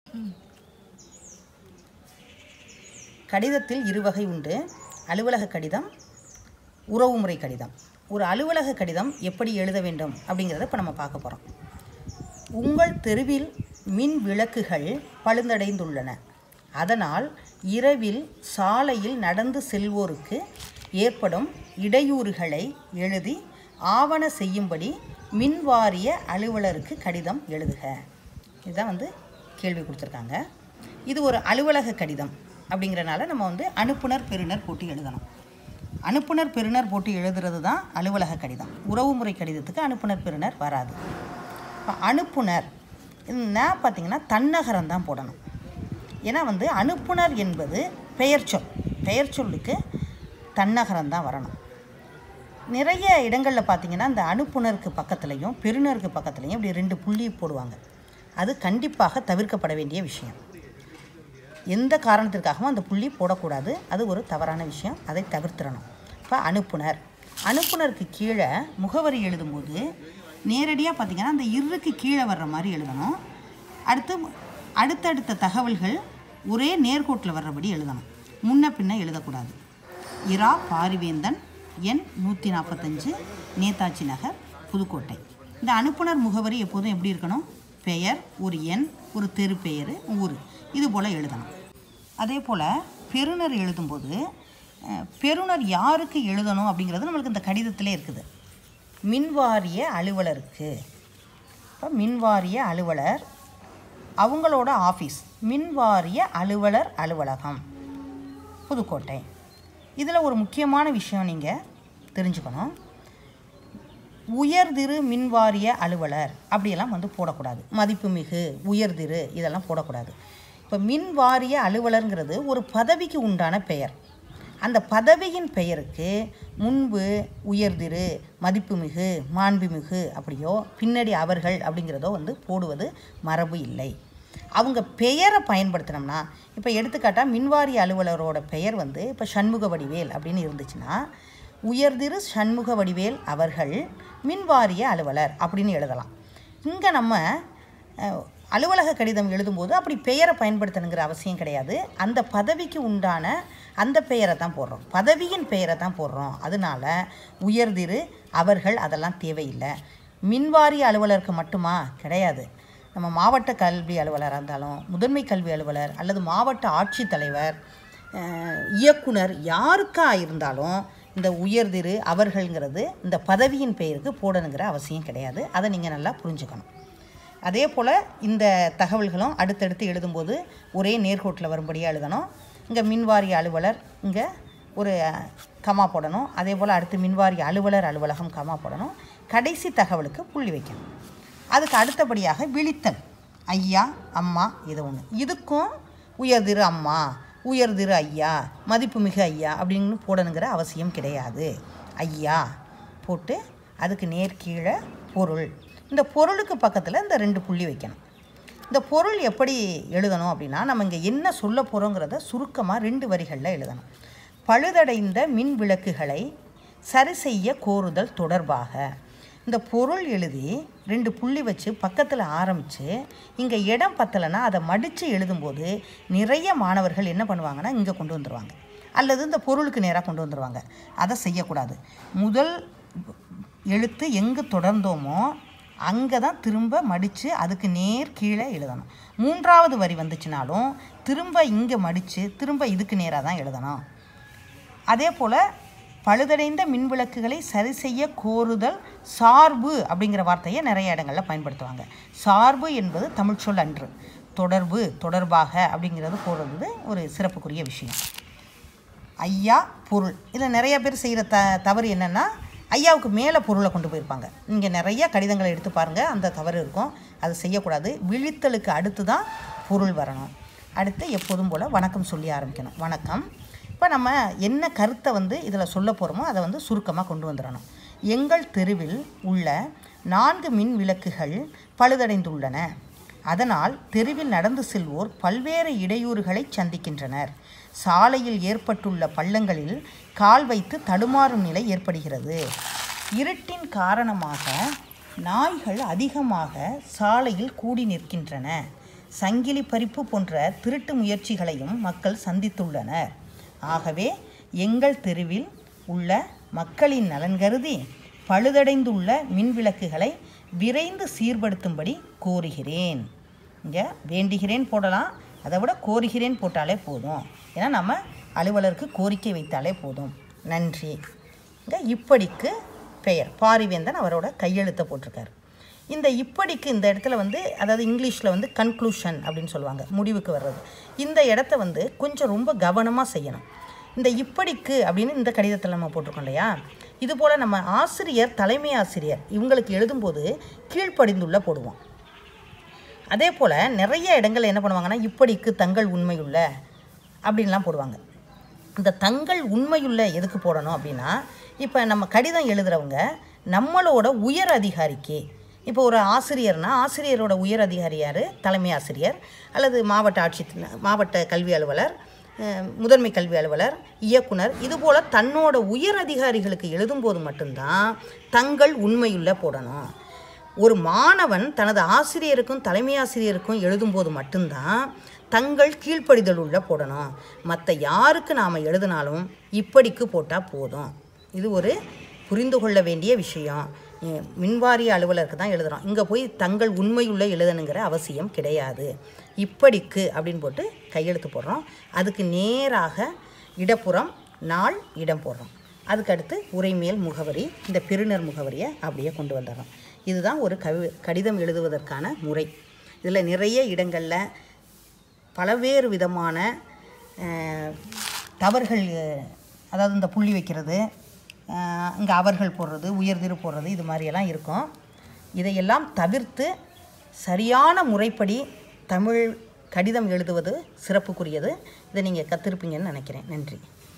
கடிதத்தில் இருவகை உண்டு. அலுவலக கடிதம், உறவுமுறை கடிதம். ஒரு அலுவலக கடிதம் எப்படி எழுத வேண்டும் அப்படிங்கிறத இப்போ நம்ம பார்க்க போகிறோம். உங்கள் தெருவில் மின் விளக்குகள் பழுதடைந்துள்ளன. அதனால் இரவில் சாலையில் நடந்து செல்வோருக்கு ஏற்படும் இடையூறுகளை எழுதி ஆவண செய்யும்படி மின்வாரிய அலுவலருக்கு கடிதம் எழுதுக. இதுதான் கேள்வி கொடுத்துருக்காங்க. இது ஒரு அலுவலக கடிதம் அப்படிங்கிறனால நம்ம அனுப்புனர் பெறுநர் போட்டு எழுதணும். அனுப்புனர் பெறுநர் போட்டு எழுதுறது தான் அலுவலக கடிதம். உறவுமுறை கடிதத்துக்கு அனுப்புனர் பெறுநர் வராது. இப்போ அனுப்புனர் பார்த்திங்கன்னா தன்னகரம் தான் போடணும். ஏன்னா அனுப்புனர் என்பது பெயர் சொல்லுக்கு தன்னகரம் தான் வரணும். நிறைய இடங்களில் பார்த்திங்கன்னா இந்த அனுப்புனருக்கு பக்கத்துலேயும் பெறுநருக்கு பக்கத்துலேயும் இப்படி 2 புள்ளி போடுவாங்க. அது கண்டிப்பாக தவிர்க்கப்பட வேண்டிய விஷயம். எந்த காரணத்திற்காகவும் அந்த புள்ளி போடக்கூடாது. அது ஒரு தவறான விஷயம். அதை தவிர்த்திடணும். இப்போ அனுப்புனருக்கு கீழே முகவரி எழுதும்போது நேரடியாக பார்த்திங்கன்னா அந்த இருக்கு கீழே வர்ற மாதிரி எழுதணும். அடுத்தடுத்த தகவல்கள் ஒரே நேர்கோட்டில் வர்றபடி எழுதணும். முன்ன பின்ன எழுதக்கூடாது. இரா பாரிவேந்தன், எண் 145, நேதாஜி நகர், புதுக்கோட்டை. இந்த அனுப்புனர் முகவரி எப்போதும் எப்படி இருக்கணும்? பெயர், ஒரு எண், ஒரு தெரு பெயர், ஊர், இது போல் எழுதணும். அதே போல் பெறுநர் எழுதும்போது பெறுநர் யாருக்கு எழுதணும் அப்படிங்கிறது நம்மளுக்கு இந்த கடிதத்திலே இருக்குது. மின்வாரிய அலுவலருக்கு. இப்போ மின்வாரிய அலுவலர், அவங்களோட ஆஃபீஸ் மின்வாரிய அலுவலர் அலுவலகம், புதுக்கோட்டை. இதில் ஒரு முக்கியமான விஷயம் நீங்கள் தெரிஞ்சுக்கணும். உயர்திரு மின்வாரிய அலுவலர் அப்படியெல்லாம் போடக்கூடாது. மதிப்புமிகு, உயர்திரு இதெல்லாம் போடக்கூடாது. இப்போ மின்வாரிய அலுவலருங்கிறது ஒரு பதவிக்கு உண்டான பெயர். அந்த பதவியின் பெயருக்கு முன்பு உயர்திரு, மதிப்புமிகு, மாண்புமிகு அப்படியோ பின்னாடி அவர்கள் அப்படிங்கிறதோ போடுவது மரபு இல்லை. அவங்க பெயரை பயன்படுத்தினோம்னா, இப்போ எடுத்துக்காட்டால் மின்வாரிய அலுவலரோட பெயர் இப்போ சண்முக வடிவேல் அப்படின்னு இருந்துச்சுன்னா உயர்திரு சண்முக வடிவேல் அவர்கள் மின்வாரிய அலுவலர் அப்படின்னு எழுதலாம். இங்கே நம்ம அலுவலக கடிதம் எழுதும்போது அப்படி பெயரை பயன்படுத்தணுங்கிற அவசியம் கிடையாது. அந்த பதவிக்கு உண்டான அந்த பெயரை தான் போடுறோம், பதவியின் பெயரை தான் போடுறோம். அதனால் உயர்திரு அவர்கள் அதெல்லாம் தேவையில்லை. மின்வாரிய அலுவலருக்கு மட்டுமா? கிடையாது. நம்ம மாவட்ட கல்வி அலுவலராக இருந்தாலும், முதன்மை கல்வி அலுவலர் அல்லது மாவட்ட ஆட்சித்தலைவர், இயக்குனர் யாருக்காக இருந்தாலும் இந்த உயர்திரு அவர்கள்ங்கிறது இந்த பதவியின் பெயருக்கு போடணுங்கிற அவசியம் கிடையாது. அதை நீங்கள் நல்லா புரிஞ்சுக்கணும். அதே போல் இந்த தகவல்களும் அடுத்தடுத்து எழுதும்போது ஒரே நேர்கோட்டில் வரும்படியாக எழுதணும். இங்கே மின்வாரிய அலுவலர், இங்கே ஒரு கமா போடணும். அதே போல் அடுத்து மின்வாரிய அலுவலர் அலுவலகம் கமா போடணும். கடைசி தகவலுக்கு புள்ளி வைக்கணும். அதுக்கு அடுத்தபடியாக விழித்தல், ஐயா, அம்மா, இது ஒன்று. இதுக்கும் உயர்திரு அம்மா, உயர்திரு ஐயா, மதிப்புமிகு ஐயா அப்படின்னு போடணுங்கிற அவசியம் கிடையாது. ஐயா போட்டு அதுக்கு நேர்கீழே பொருள். இந்த பொருளுக்கு பக்கத்தில் இந்த 2 புள்ளி வைக்கணும். இந்த பொருள் எப்படி எழுதணும் அப்படின்னா, நம்ம இங்கே என்ன சொல்ல போகிறோங்கிறத சுருக்கமாக 2 வரிகளில் எழுதணும். பழுதடைந்த மின் விளக்குகளை சரி செய்ய கோருதல் தொடர்பாக. இந்த பொருள் எழுதி 2 புள்ளி வச்சு பக்கத்தில் ஆரம்பித்து இங்கே இடம் பத்தலைன்னா அதை மடித்து எழுதும்போது நிறைய மாணவர்கள் என்ன பண்ணுவாங்கன்னா இங்கே கொண்டு வந்துடுவாங்க, அல்லது இந்த பொருளுக்கு நேராக கொண்டு வந்துடுவாங்க. அதை செய்யக்கூடாது. முதல் எழுத்து எங்கே தொடர்ந்தோமோ அங்கே தான் திரும்ப மடித்து அதுக்கு நேர் கீழே எழுதணும். 3வது வரி வந்துச்சுனாலும் திரும்ப இங்கே மடித்து திரும்ப இதுக்கு நேராக தான் எழுதணும். அதே போல் பழுதடைந்த மின்விளக்குகளை சரி செய்ய கோருதல் சார்பு அப்படிங்கிற வார்த்தையை நிறைய இடங்களில் பயன்படுத்துவாங்க. சார்பு என்பது தமிழ் சொல் அன்று. தொடர்பு, தொடர்பாக அப்படிங்கிறது போடுறது ஒரு சிறப்புக்குரிய விஷயம். ஐயா, பொருள். இதில் நிறைய பேர் செய்கிற தவறு என்னென்னா, ஐயாவுக்கு மேலே பொருளை கொண்டு போயிருப்பாங்க. இங்கே நிறைய கடிதங்களை எடுத்து பாருங்கள், அந்த தவறு இருக்கும். அது செய்யக்கூடாது. விழித்தலுக்கு அடுத்து தான் பொருள் வரணும். அடுத்து எப்போதும் போல் வணக்கம் சொல்லி ஆரம்பிக்கணும். வணக்கம். இப்போ நம்ம என்ன கருத்தை இதில் சொல்ல போகிறோமோ அதை சுருக்கமாக கொண்டு வந்துடணும். எங்கள் தெருவில் உள்ள 4 மின் விளக்குகள் பழுதடைந்துள்ளன. அதனால் தெருவில் நடந்து செல்வோர் பல்வேறு இடையூறுகளை சந்திக்கின்றனர். சாலையில் ஏற்பட்டுள்ள பள்ளங்களில் கால் வைத்து தடுமாறும் நிலை ஏற்படுகிறது. இருட்டின் காரணமாக நாய்கள் அதிகமாக சாலையில் கூடி நிற்கின்றன. சங்கிலி பறிப்பு போன்ற திருட்டு முயற்சிகளையும் மக்கள் சந்தித்துள்ளனர். ஆகவே எங்கள் தெருவில் உள்ள மக்களின் நலன் கருதி பழுதடைந்துள்ள மின்விளக்குகளை விரைந்து சீர்படுத்தும்படி கோருகிறேன். இங்கே வேண்டுகிறேன் போடலாம், அதை விட கோருகிறேன் போட்டாலே போதும். ஏன்னா நம்ம அலுவலருக்கு கோரிக்கை வைத்தாலே போதும். நன்றி. இங்கே இப்படிக்கு பெயர் பாரிவேந்தன் அவரோட கையெழுத்தை போட்டிருக்காரு. இந்த இப்படிக்கு இந்த இடத்துல அதாவது இங்கிலீஷில் கன்க்ளூஷன் அப்படின்னு சொல்லுவாங்க, முடிவுக்கு வர்றது. இந்த இடத்த கொஞ்சம் ரொம்ப கவனமாக செய்யணும். இந்த இப்படிக்கு அப்படின்னு இந்த கடிதத்தில் நம்ம போட்டிருக்கோம் இல்லையா, இதுபோல் நம்ம ஆசிரியர், தலைமை ஆசிரியர் இவங்களுக்கு எழுதும்போது கீழ்ப்படிந்துள்ள போடுவோம். அதே போல் நிறைய இடங்கள் என்ன பண்ணுவாங்கன்னா இப்படிக்கு தங்கள் உண்மையுள்ள அப்படின்லாம் போடுவாங்க. இந்த தங்கள் உண்மையுள்ள எதுக்கு போடணும் அப்படின்னா, இப்போ நம்ம கடிதம் எழுதுகிறவங்க நம்மளோட உயர் அதிகாரிக்கு, இப்போ ஒரு ஆசிரியர்னா ஆசிரியரோட உயர் அதிகாரி யார்? தலைமை ஆசிரியர் அல்லது மாவட்ட கல்வி அலுவலர், முதன்மை கல்வி அலுவலர், இயக்குனர், இதுபோல் தன்னோட உயர் அதிகாரிகளுக்கு எழுதும்போது மட்டும்தான் தங்கள் உண்மையுள்ள போடணும். ஒரு மாணவன் தனது ஆசிரியருக்கும் தலைமை ஆசிரியருக்கும் எழுதும்போது மட்டும்தான் தங்கள் கீழ்ப்படிதல் உள்ள போடணும். மற்ற யாருக்கு நாம் எழுதினாலும் இப்படிக்கு போட்டால் போதும். இது ஒரு புரிந்து கொள்ள வேண்டிய விஷயம். மின்வாரிய அலுவலருக்கு தான் எழுதுகிறோம், இங்கே போய் தங்கள் உண்மையுள்ள எழுதணுங்கிற அவசியம் கிடையாது. இப்படிக்கு அப்படின்னு போட்டு கையெழுத்து போடுறோம். அதுக்கு நேராக இடப்புறம் நாள் இடம் போடுறோம். அதுக்கடுத்து உரைமேல் முகவரி, இந்த பெறுநர் முகவரியை அப்படியே கொண்டு வந்துடுறோம். இதுதான் ஒரு கடிதம் எழுதுவதற்கான முறை. இதில் நிறைய இடங்களில் பலவேறு விதமான தவறுகள், அதாவது இந்த புள்ளி வைக்கிறது, இங்கே அவர்கள் போடுறது, உயர்திரு போடுறது, இது மாதிரியெல்லாம் இருக்கும். இதையெல்லாம் தவிர்த்து சரியான முறைப்படி தமிழ் கடிதம் எழுதுவது சிறப்புக்குரியது. இதை நீங்கள் கற்றிருப்பீங்கன்னு நினைக்கிறேன். நன்றி.